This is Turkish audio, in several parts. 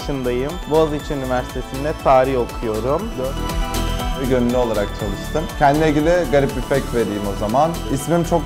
yaşındayım. Boğaziçi Üniversitesi'nde tarih okuyorum. Gönüllü olarak çalıştım. Kendine ilgili garip bir fact vereyim o zaman. İsmim çok...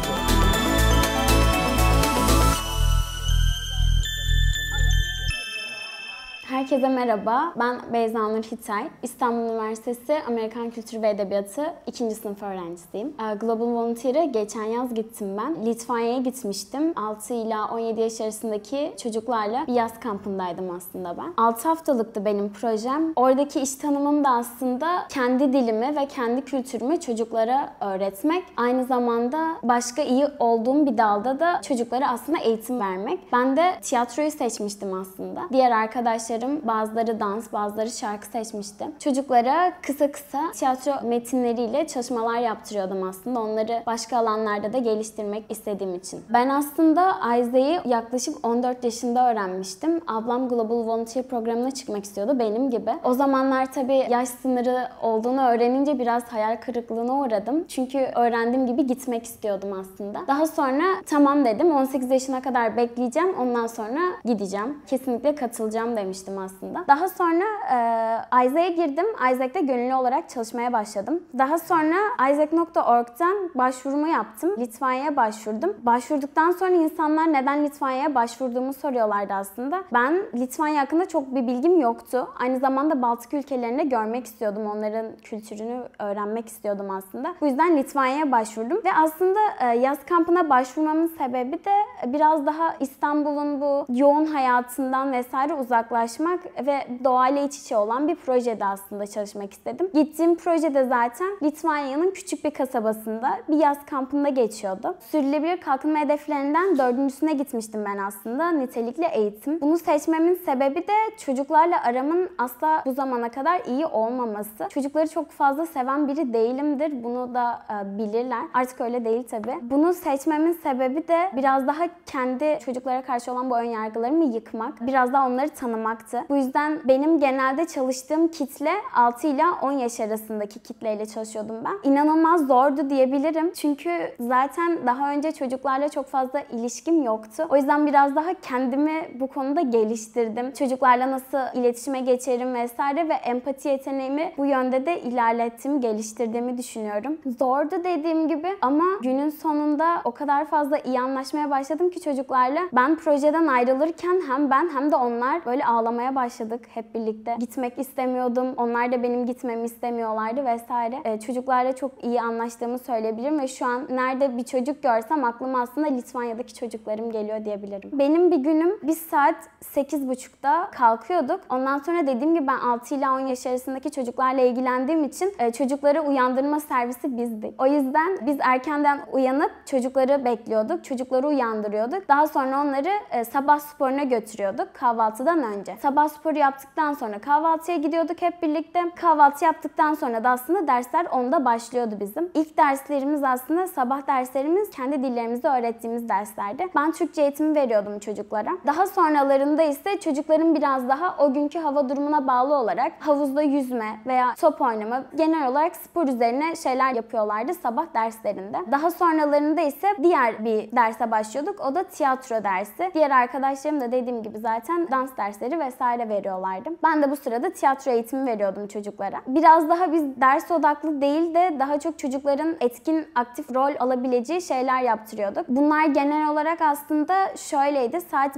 Herkese merhaba, ben Beyza Nur Hitay. İstanbul Üniversitesi Amerikan Kültürü ve Edebiyatı 2. sınıf öğrencisiyim. Global Volunteer'e geçen yaz gittim ben. Litvanya'ya gitmiştim. 6 ila 17 yaş arasındaki çocuklarla bir yaz kampındaydım aslında ben. 6 haftalıktı benim projem. Oradaki iş tanımım da aslında kendi dilimi ve kendi kültürümü çocuklara öğretmek. Aynı zamanda başka iyi olduğum bir dalda da çocuklara aslında eğitim vermek. Ben de tiyatroyu seçmiştim aslında. Diğer arkadaşlarım bazıları dans, bazıları şarkı seçmişti. Çocuklara kısa tiyatro metinleriyle çalışmalar yaptırıyordum aslında. Onları başka alanlarda da geliştirmek istediğim için. Ben aslında Ayza'yı yaklaşık 14 yaşında öğrenmiştim. Ablam Global Volunteer programına çıkmak istiyordu benim gibi. O zamanlar tabii yaş sınırı olduğunu öğrenince biraz hayal kırıklığına uğradım. Çünkü öğrendiğim gibi gitmek istiyordum aslında. Daha sonra tamam dedim. 18 yaşına kadar bekleyeceğim. Ondan sonra gideceğim. Kesinlikle katılacağım demiştim aslında. Daha sonra Isaac'e girdim. Isaac'te gönüllü olarak çalışmaya başladım. Daha sonra Isaac.org'dan başvurumu yaptım. Litvanya'ya başvurdum. Başvurduktan sonra insanlar neden Litvanya'ya başvurduğumu soruyorlardı aslında. Ben Litvanya hakkında çok bir bilgim yoktu. Aynı zamanda Baltık ülkelerini de görmek istiyordum. Onların kültürünü öğrenmek istiyordum aslında. Bu yüzden Litvanya'ya başvurdum. Ve aslında yaz kampına başvurmamın sebebi de biraz daha İstanbul'un bu yoğun hayatından vesaire uzaklaşmak ve doğayla iç içe olan bir projede aslında çalışmak istedim. Gittiğim projede zaten Litvanya'nın küçük bir kasabasında bir yaz kampında geçiyordu. Sürdürülebilir kalkınma hedeflerinden 4.'süne gitmiştim ben aslında. Nitelikli eğitim. Bunu seçmemin sebebi de çocuklarla aramın asla bu zamana kadar iyi olmaması. Çocukları çok fazla seven biri değilimdir. Bunu da bilirler. Artık öyle değil tabii. Bunu seçmemin sebebi de biraz daha kendi çocuklara karşı olan bu önyargılarımı yıkmak. Biraz daha onları tanımaktı. Bu yüzden benim genelde çalıştığım kitle 6 ila 10 yaş arasındaki kitleyle çalışıyordum ben. İnanılmaz zordu diyebilirim. Çünkü zaten daha önce çocuklarla çok fazla ilişkim yoktu. O yüzden biraz daha kendimi bu konuda geliştirdim. Çocuklarla nasıl iletişime geçerim vesaire ve empati yeteneğimi bu yönde de ilerlettiğimi, geliştirdiğimi düşünüyorum. Zordu dediğim gibi ama günün sonunda o kadar fazla iyi anlaşmaya başladım ki çocuklarla. Ben projeden ayrılırken hem ben hem de onlar böyle ağlamaya başladık hep birlikte. Gitmek istemiyordum. Onlar da benim gitmemi istemiyorlardı vesaire. Çocuklarla çok iyi anlaştığımı söyleyebilirim ve şu an nerede bir çocuk görsem aklıma aslında Litvanya'daki çocuklarım geliyor diyebilirim. Benim bir günüm biz saat 8.30'da kalkıyorduk. Ondan sonra dediğim gibi ben 6 ila 10 yaş arasındaki çocuklarla ilgilendiğim için çocukları uyandırma servisi bizdik. O yüzden biz erkenden uyanıp çocukları bekliyorduk. Çocukları uyandırıyorduk. Daha sonra onları sabah sporuna götürüyorduk kahvaltıdan önce. Sabah sporu yaptıktan sonra kahvaltıya gidiyorduk hep birlikte. Kahvaltı yaptıktan sonra da aslında dersler 10'da başlıyordu bizim. İlk derslerimiz aslında sabah derslerimiz kendi dillerimizi öğrettiğimiz derslerdi. Ben Türkçe eğitimi veriyordum çocuklara. Daha sonralarında ise çocukların biraz daha o günkü hava durumuna bağlı olarak havuzda yüzme veya top oynama, genel olarak spor üzerine şeyler yapıyorlardı sabah derslerinde. Daha sonralarında ise diğer bir derse başlıyorduk. O da tiyatro dersi. Diğer arkadaşlarım da dediğim gibi zaten dans dersleri vesaire veriyorlardı. Ben de bu sırada tiyatro eğitimi veriyordum çocuklara. Biraz daha biz ders odaklı değil de daha çok çocukların etkin, aktif rol alabileceği şeyler yaptırıyorduk. Bunlar genel olarak aslında şöyleydi. Saat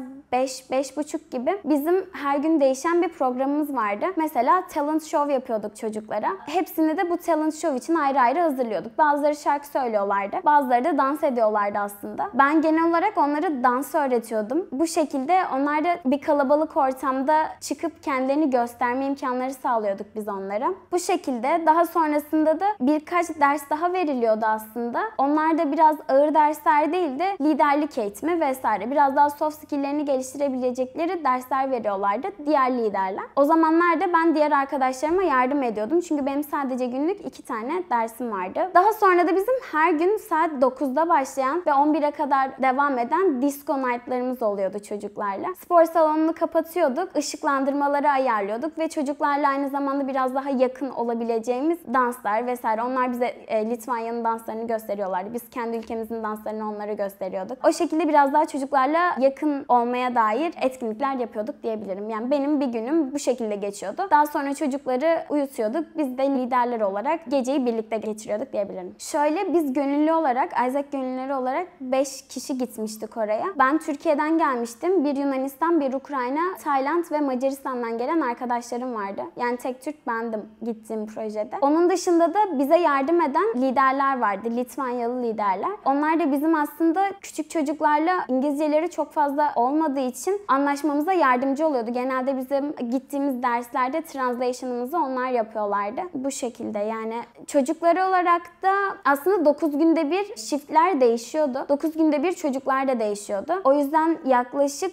5-5.30 gibi bizim her gün değişen bir programımız vardı. Mesela talent show yapıyorduk çocuklara. Hepsini de bu talent show için ayrı ayrı hazırlıyorduk. Bazıları şarkı söylüyorlardı. Bazıları da dans ediyorlardı aslında. Ben genel olarak onlara dans öğretiyordum. Bu şekilde onlar da bir kalabalık ortamda çıkıp kendilerini gösterme imkanları sağlıyorduk biz onlara. Bu şekilde daha sonrasında da birkaç ders daha veriliyordu aslında. Onlar da biraz ağır dersler değil de liderlik eğitimi vesaire. Biraz daha soft skill'lerini geliştirebilecekleri dersler veriyorlardı diğer liderler. O zamanlarda ben diğer arkadaşlarıma yardım ediyordum. Çünkü benim sadece günlük 2 tane dersim vardı. Daha sonra da bizim her gün saat 9'da başlayan ve 11'e kadar devam eden disco night'larımız oluyordu çocuklarla. Spor salonunu kapatıyorduk. ışıklandırmaları ayarlıyorduk ve çocuklarla aynı zamanda biraz daha yakın olabileceğimiz danslar vesaire. Onlar bize Litvanya'nın danslarını gösteriyorlardı. Biz kendi ülkemizin danslarını onlara gösteriyorduk. O şekilde biraz daha çocuklarla yakın olmaya dair etkinlikler yapıyorduk diyebilirim. Yani benim bir günüm bu şekilde geçiyordu. Daha sonra çocukları uyutuyorduk. Biz de liderler olarak geceyi birlikte geçiriyorduk diyebilirim. Şöyle biz gönüllü olarak, Isaac gönüllüleri olarak 5 kişi gitmiştik oraya. Ben Türkiye'den gelmiştim. Bir Yunanistan, bir Ukrayna, Tayland ve Macaristan'dan gelen arkadaşlarım vardı. Yani tek Türk bendim gittiğim projede. Onun dışında da bize yardım eden liderler vardı. Litvanyalı liderler. Onlar da bizim aslında küçük çocuklarla İngilizceleri çok fazla olmadığı için anlaşmamıza yardımcı oluyordu. Genelde bizim gittiğimiz derslerde translation'ımızı onlar yapıyorlardı. Bu şekilde yani çocukları olarak da aslında 9 günde bir shiftler değişiyordu. 9 günde bir çocuklar da değişiyordu. O yüzden yaklaşık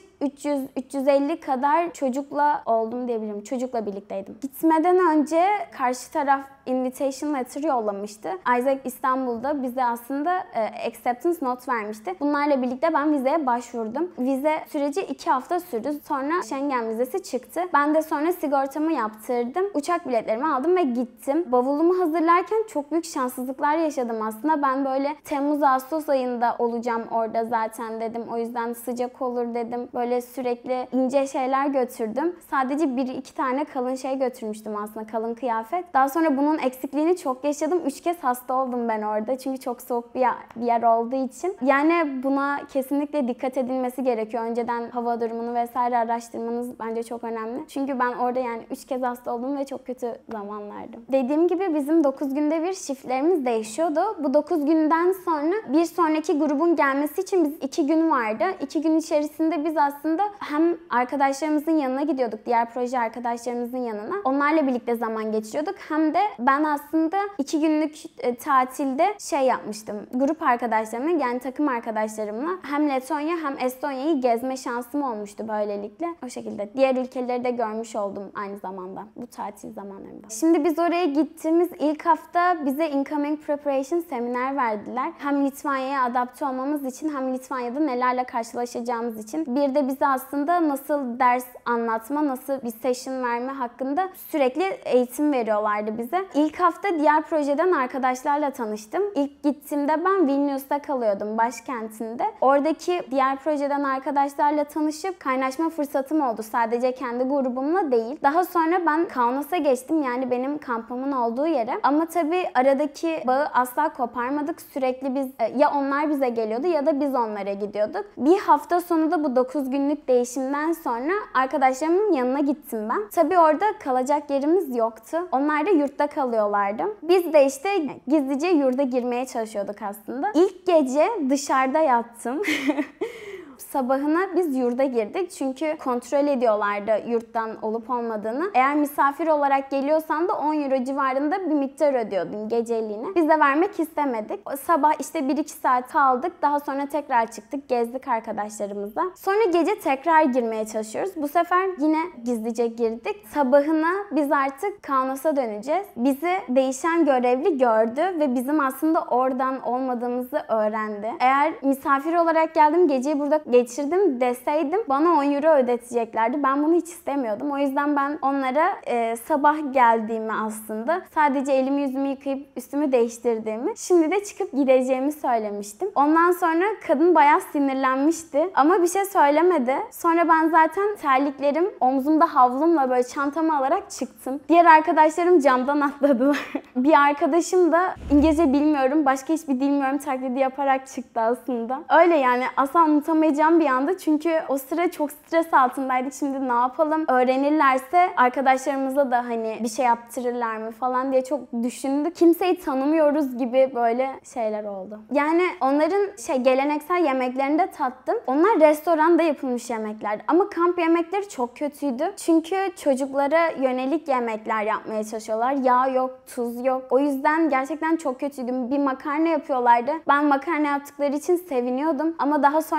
300-350 kadar çocukla oldum diyebilirim. Çocukla birlikteydim. Gitmeden önce karşı taraf invitation letter yollamıştı. Isaac İstanbul'da bize aslında acceptance note vermişti. Bunlarla birlikte ben vizeye başvurdum. Vize süreci 2 hafta sürdü. Sonra Schengen vizesi çıktı. Ben de sonra sigortamı yaptırdım. Uçak biletlerimi aldım ve gittim. Bavulumu hazırlarken çok büyük şanssızlıklar yaşadım aslında. Ben böyle Temmuz-Ağustos ayında olacağım orada zaten dedim. O yüzden sıcak olur dedim. Böyle sürekli ince şeyler götürdüm. Sadece 1-2 tane kalın şey götürmüştüm aslında. Kalın kıyafet. Daha sonra bunun eksikliğini çok yaşadım. 3 kez hasta oldum ben orada. Çünkü çok soğuk bir yer olduğu için. Yani buna kesinlikle dikkat edilmesi gerekiyor. Önceden hava durumunu vesaire araştırmanız bence çok önemli. Çünkü ben orada yani 3 kez hasta oldum ve çok kötü zamanlardı. Dediğim gibi bizim 9 günde bir shiftlerimiz değişiyordu. Bu 9 günden sonra bir sonraki grubun gelmesi için biz 2 gün vardı. 2 gün içerisinde biz aslında hem arkadaşlarımızın yanına gidiyorduk. Diğer proje arkadaşlarımızın yanına. Onlarla birlikte zaman geçiriyorduk. Hem de ben aslında 2 günlük tatilde şey yapmıştım. Grup arkadaşlarımla yani takım arkadaşlarımla hem Letonya hem Estonya'yı gezme şansım olmuştu böylelikle. O şekilde. Diğer ülkeleri de görmüş oldum aynı zamanda bu tatil zamanlarında. Şimdi biz oraya gittiğimiz ilk hafta bize Incoming Preparation seminer verdiler. Hem Litvanya'ya adapte olmamız için hem Litvanya'da nelerle karşılaşacağımız için. Bir de bize aslında nasıl ders anlatma, nasıl bir session verme hakkında sürekli eğitim veriyorlardı bize. İlk hafta diğer projeden arkadaşlarla tanıştım. İlk gittiğimde ben Vilnius'ta kalıyordum, başkentinde. Oradaki diğer projeden arkadaşlarla tanışıp kaynaşma fırsatım oldu. Sadece kendi grubumla değil. Daha sonra ben Kaunas'a geçtim. Yani benim kampımın olduğu yere. Ama tabii aradaki bağı asla koparmadık. Sürekli biz ya onlar bize geliyordu ya da biz onlara gidiyorduk. Bir hafta sonu da bu 9 günlük değişimden sonra arkadaşlarımın yanına gittim ben. Tabii orada kalacak yerimiz yoktu. Onlar da yurtta kalıyorlardı. Biz de işte gizlice yurda girmeye çalışıyorduk aslında. İlk gece dışarıda yattım. Sabahına biz yurda girdik çünkü kontrol ediyorlardı yurttan olup olmadığını. Eğer misafir olarak geliyorsan da 10 euro civarında bir miktar ödüyordun geceliğine. Biz de vermek istemedik. Sabah işte 1-2 saat kaldık. Daha sonra tekrar çıktık. Gezdik arkadaşlarımızla. Sonra gece tekrar girmeye çalışıyoruz. Bu sefer yine gizlice girdik. Sabahına biz artık Kaunas'a döneceğiz. Bizi değişen görevli gördü ve bizim aslında oradan olmadığımızı öğrendi. Eğer misafir olarak geldim geceyi burada geçirdim deseydim bana 10 euro ödeteceklerdi. Ben bunu hiç istemiyordum. O yüzden ben onlara sabah geldiğimi aslında sadece elimi yüzümü yıkayıp üstümü değiştirdiğimi şimdi de çıkıp gideceğimi söylemiştim. Ondan sonra kadın bayağı sinirlenmişti ama bir şey söylemedi. Sonra ben zaten terliklerim omzumda havlumla böyle çantamı alarak çıktım. Diğer arkadaşlarım camdan atladılar. Bir arkadaşım da İngilizce bilmiyorum, başka hiçbir dil bilmiyorum taklidi yaparak çıktı aslında. Öyle yani asla unutamayacağım bir anda çünkü o sıra çok stres altındaydık. Şimdi ne yapalım? Öğrenirlerse arkadaşlarımıza da hani bir şey yaptırırlar mı falan diye çok düşündük. Kimseyi tanımıyoruz gibi böyle şeyler oldu. Yani onların geleneksel yemeklerini de tattım. Onlar restoranda yapılmış yemekler. Ama kamp yemekleri çok kötüydü. Çünkü çocuklara yönelik yemekler yapmaya çalışıyorlar. Yağ yok, tuz yok. O yüzden gerçekten çok kötüydü. Bir makarna yapıyorlardı. Ben makarna yaptıkları için seviniyordum. Ama daha sonra makarna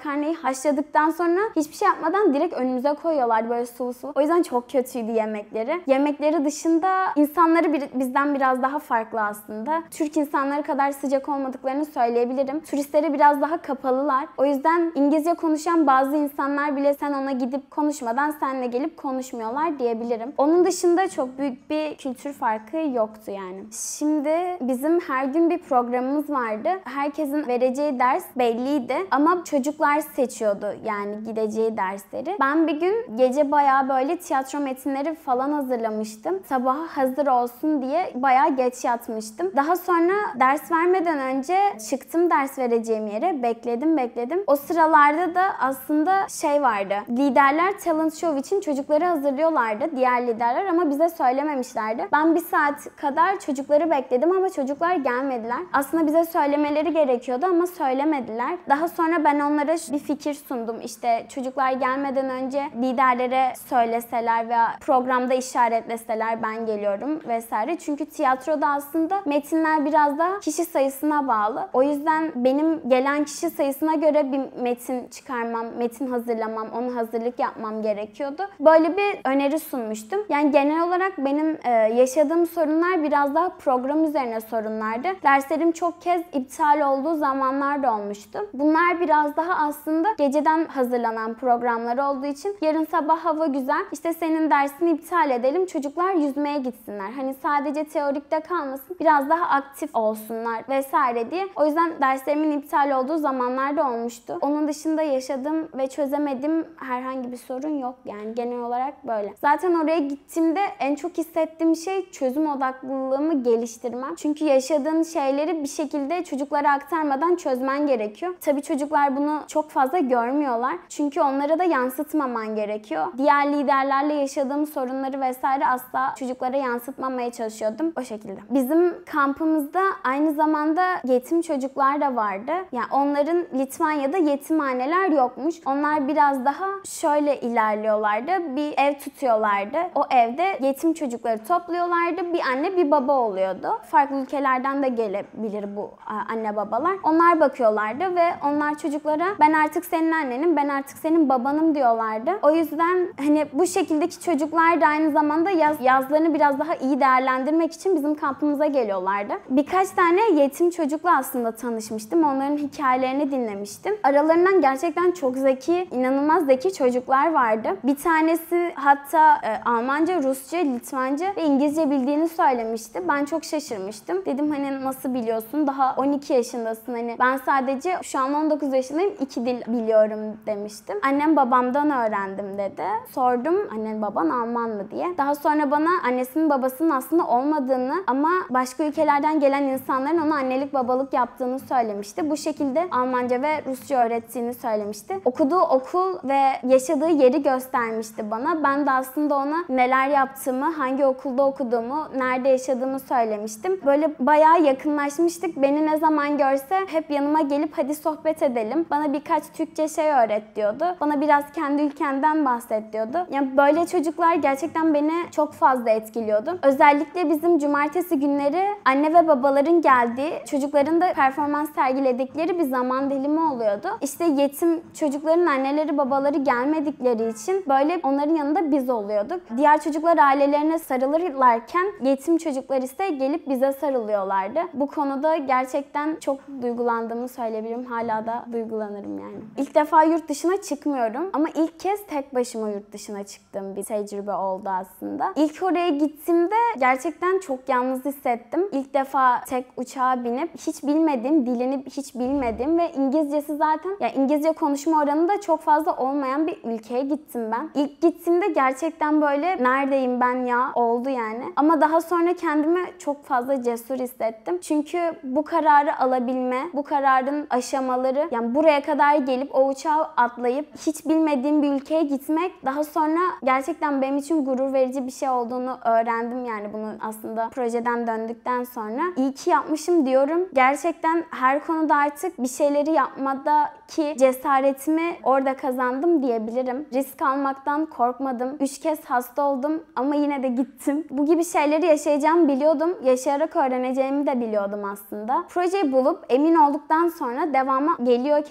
makarnayı haşladıktan sonra hiçbir şey yapmadan direkt önümüze koyuyorlardı böyle sulu sulu. O yüzden çok kötüydü yemekleri. Yemekleri dışında insanları bizden biraz daha farklı aslında. Türk insanları kadar sıcak olmadıklarını söyleyebilirim. Turistlere biraz daha kapalılar. O yüzden İngilizce konuşan bazı insanlar bile sen ona gidip konuşmadan seninle gelip konuşmuyorlar diyebilirim. Onun dışında çok büyük bir kültür farkı yoktu yani. Şimdi bizim her gün bir programımız vardı. Herkesin vereceği ders belliydi ama çocuklar seçiyordu yani gideceği dersleri. Ben bir gün gece bayağı böyle tiyatro metinleri falan hazırlamıştım. Sabaha hazır olsun diye bayağı geç yatmıştım. Daha sonra ders vermeden önce çıktım ders vereceğim yere. Bekledim. O sıralarda da aslında şey vardı. Liderler talent show için çocukları hazırlıyorlardı. Diğer liderler ama bize söylememişlerdi. Ben bir saat kadar çocukları bekledim ama çocuklar gelmediler. Aslında bize söylemeleri gerekiyordu ama söylemediler. Daha sonra ben onlara bir fikir sundum. İşte çocuklar gelmeden önce liderlere söyleseler veya programda işaretleseler ben geliyorum vesaire. Çünkü tiyatroda aslında metinler biraz daha kişi sayısına bağlı. O yüzden benim gelen kişi sayısına göre bir metin çıkarmam, metin hazırlamam, ona hazırlık yapmam gerekiyordu. Böyle bir öneri sunmuştum. Yani genel olarak benim yaşadığım sorunlar biraz daha program üzerine sorunlardı. Derslerim çok kez iptal olduğu zamanlar da olmuştu. Bunlar biraz daha aslında geceden hazırlanan programlar olduğu için yarın sabah hava güzel, işte senin dersini iptal edelim, çocuklar yüzmeye gitsinler. Hani sadece teorikte kalmasın, biraz daha aktif olsunlar vesaire diye. O yüzden derslerimin iptal olduğu zamanlar da olmuştu. Onun dışında yaşadığım ve çözemediğim herhangi bir sorun yok yani genel olarak böyle. Zaten oraya gittiğimde en çok hissettiğim şey çözüm odaklılığımı geliştirmem. Çünkü yaşadığın şeyleri bir şekilde çocuklara aktarmadan çözmen gerekiyor. Tabii çocuklar bunu çok fazla görmüyorlar. Çünkü onlara da yansıtmaman gerekiyor. Diğer liderlerle yaşadığım sorunları vesaire asla çocuklara yansıtmamaya çalışıyordum. O şekilde. Bizim kampımızda aynı zamanda yetim çocuklar da vardı. Yani onların Litvanya'da yetimhaneler yokmuş. Onlar biraz daha şöyle ilerliyorlardı. Bir ev tutuyorlardı. O evde yetim çocukları topluyorlardı. Bir anne bir baba oluyordu. Farklı ülkelerden de gelebilir bu anne babalar. Onlar bakıyorlardı ve onlar çocuklara ben artık senin annenim, ben artık senin babanım diyorlardı. O yüzden hani bu şekildeki çocuklar da aynı zamanda yazlarını biraz daha iyi değerlendirmek için bizim kampımıza geliyorlardı. Birkaç tane yetim çocukla aslında tanışmıştım. Onların hikayelerini dinlemiştim. Aralarından gerçekten çok zeki, inanılmaz zeki çocuklar vardı. Bir tanesi hatta Almanca, Rusça, Litvanca ve İngilizce bildiğini söylemişti. Ben çok şaşırmıştım. Dedim hani nasıl biliyorsun? Daha 12 yaşındasın hani. Ben sadece şu an 19 yaşındayım. 2 dil biliyorum demiştim. Annem babamdan öğrendim dedi. Sordum annen baban Alman mı diye. Daha sonra bana annesinin babasının aslında olmadığını ama başka ülkelerden gelen insanların ona annelik babalık yaptığını söylemişti. Bu şekilde Almanca ve Rusça öğrettiğini söylemişti. Okuduğu okul ve yaşadığı yeri göstermişti bana. Ben de aslında ona neler yaptığımı, hangi okulda okuduğumu, nerede yaşadığımı söylemiştim. Böyle bayağı yakınlaşmıştık. Beni ne zaman görse hep yanıma gelip hadi sohbet edelim. Bana birkaç Türkçe şey öğret diyordu. Bana biraz kendi ülkenden bahset diyordu. Yani böyle çocuklar gerçekten beni çok fazla etkiliyordu. Özellikle bizim cumartesi günleri anne ve babaların geldiği, çocukların da performans sergiledikleri bir zaman dilimi oluyordu. İşte yetim çocukların anneleri babaları gelmedikleri için böyle onların yanında biz oluyorduk. Diğer çocuklar ailelerine sarılırlarken yetim çocuklar ise gelip bize sarılıyorlardı. Bu konuda gerçekten çok duygulandığımı söyleyebilirim. Hala da duygulanırım yani. İlk defa yurt dışına çıkmıyorum ama ilk kez tek başıma yurt dışına çıktığım bir tecrübe oldu aslında. İlk oraya gittiğimde gerçekten çok yalnız hissettim. İlk defa tek uçağa binip hiç bilmediğim, dilini hiç bilmediğim ve İngilizcesi zaten yani İngilizce konuşma oranı da çok fazla olmayan bir ülkeye gittim ben. İlk gittiğimde gerçekten böyle neredeyim ben ya oldu yani. Ama daha sonra kendimi çok fazla cesur hissettim. Çünkü bu kararı alabilme, bu kararın aşamaları yani buraya kadar gelip o uçağa atlayıp hiç bilmediğim bir ülkeye gitmek daha sonra gerçekten benim için gurur verici bir şey olduğunu öğrendim yani bunu aslında projeden döndükten sonra. İyi ki yapmışım diyorum. Gerçekten her konuda artık bir şeyleri yapmadaki cesaretimi orada kazandım diyebilirim. Risk almaktan korkmadım. 3 kez hasta oldum ama yine de gittim. Bu gibi şeyleri yaşayacağımı biliyordum. Yaşayarak öğreneceğimi de biliyordum aslında. Projeyi bulup emin olduktan sonra devamı geliyor kesinlikle.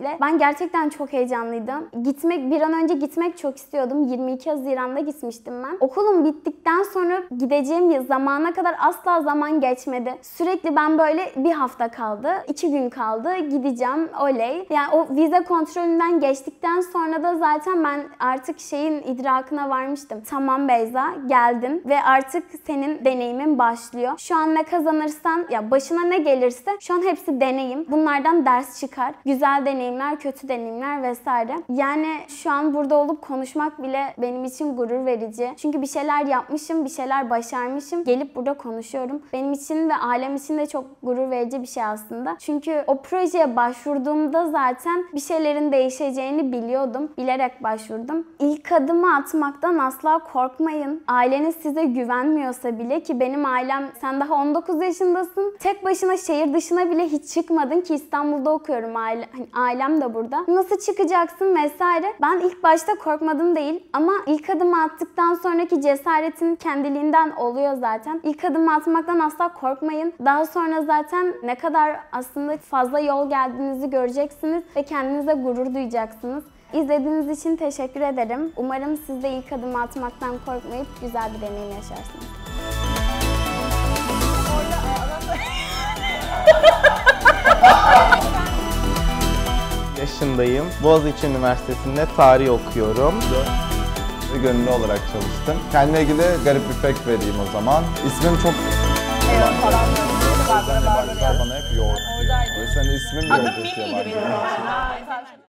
özellikle. Ben gerçekten çok heyecanlıydım. Bir an önce gitmek çok istiyordum. 22 Haziran'da gitmiştim ben. Okulum bittikten sonra gideceğim zamana kadar asla zaman geçmedi. Sürekli ben böyle bir hafta kaldı, 2 gün kaldı, gideceğim, oley. Yani o vize kontrolünden geçtikten sonra da zaten ben artık şeyin idrakına varmıştım. Tamam Beyza, geldin ve artık senin deneyimin başlıyor. Şu an ne kazanırsan, ya başına ne gelirse şu an hepsi deneyim. Bunlardan ders çıkar. Güzel deneyimler, kötü deneyimler vesaire. Yani şu an burada olup konuşmak bile benim için gurur verici. Çünkü bir şeyler yapmışım, bir şeyler başarmışım. Gelip burada konuşuyorum. Benim için ve ailem için de çok gurur verici bir şey aslında. Çünkü o projeye başvurduğumda zaten bir şeylerin değişeceğini biliyordum. Bilerek başvurdum. İlk adımı atmaktan asla korkmayın. Aileniz size güvenmiyorsa bile, ki benim ailem, sen daha 19 yaşındasın. Tek başına şehir dışına bile hiç çıkmadın, ki İstanbul'da okuyorum, ailem de burada. Nasıl çıkacaksın vesaire. Ben ilk başta korkmadım değil ama ilk adımı attıktan sonraki cesaretin kendiliğinden oluyor zaten. İlk adımı atmaktan asla korkmayın. Daha sonra zaten ne kadar aslında fazla yol geldiğinizi göreceksiniz ve kendinize gurur duyacaksınız. İzlediğiniz için teşekkür ederim. Umarım siz de ilk adımı atmaktan korkmayıp güzel bir deneyim yaşarsınız. Yaşındayım. Boğaziçi Üniversitesi'nde tarih okuyorum. Ve gönüllü olarak çalıştım. Kendime ilgili garip bir fact vereyim o zaman. İsmim çok... Bana hep yoğurt diyor. O yüzden ismim yoğurt diyor.